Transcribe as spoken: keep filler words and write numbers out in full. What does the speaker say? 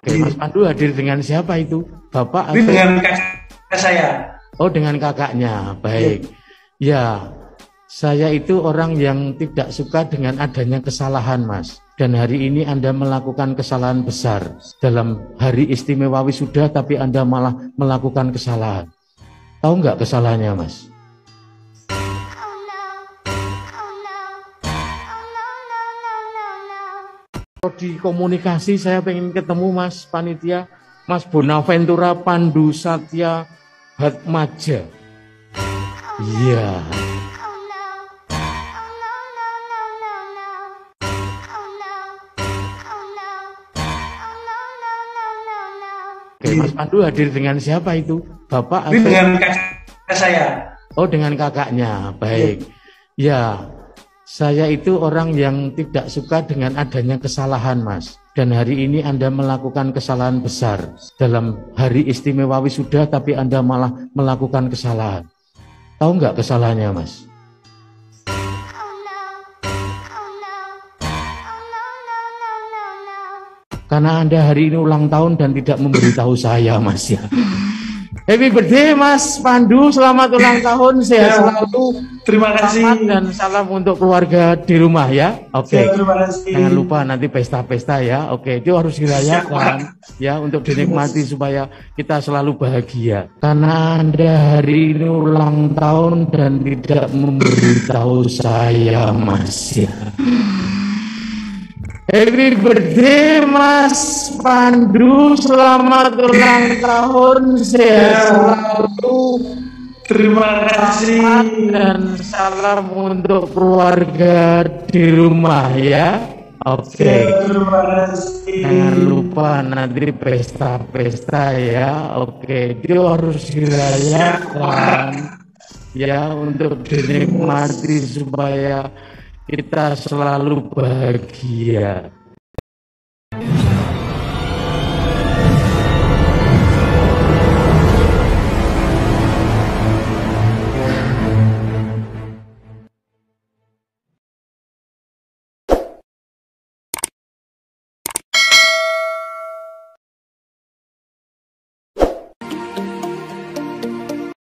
Oke, Mas Pandu hadir dengan siapa itu? Bapak Ini atau? dengan kakak saya. Oh, dengan kakaknya. Baik. Ya, saya itu orang yang tidak suka dengan adanya kesalahan, Mas. Dan hari ini Anda melakukan kesalahan besar. Dalam hari istimewa wisuda, tapi Anda malah melakukan kesalahan. Tahu nggak kesalahannya, Mas? Di komunikasi saya pengen ketemu Mas Panitia, Mas Bonaventura Pandu Satya Hatmaja. Iya. Oke, Mas Pandu hadir dengan siapa itu? Bapak Ini atau? dengan kakak saya. Oh, dengan kakaknya. Baik. Ya. Saya itu orang yang tidak suka dengan adanya kesalahan, Mas. Dan hari ini Anda melakukan kesalahan besar. Dalam hari istimewa wisuda, tapi Anda malah melakukan kesalahan. Tahu nggak kesalahannya, Mas? Karena Anda hari ini ulang tahun dan tidak memberitahu saya, Mas, ya. Happy birthday Mas Pandu, selamat ulang tahun, sehat Ya, selalu. terima kasih. Selamat dan salam untuk keluarga di rumah ya. Oke. Ya, terima kasih. Jangan lupa nanti pesta-pesta ya. Oke, itu harus dirayakan ya untuk dinikmati supaya kita selalu bahagia. Karena Anda hari ini ulang tahun dan tidak memberitahu saya, Mas, ya. Happy birthday Mas Pandu, selamat ulang tahun, sehat selalu. Terima kasih. Dan salam untuk keluarga di rumah ya. Oke. Ya, terima kasih. Jangan lupa nanti pesta-pesta ya. Oke, itu harus dirayakan ya untuk dinikmati supaya kita selalu bahagia.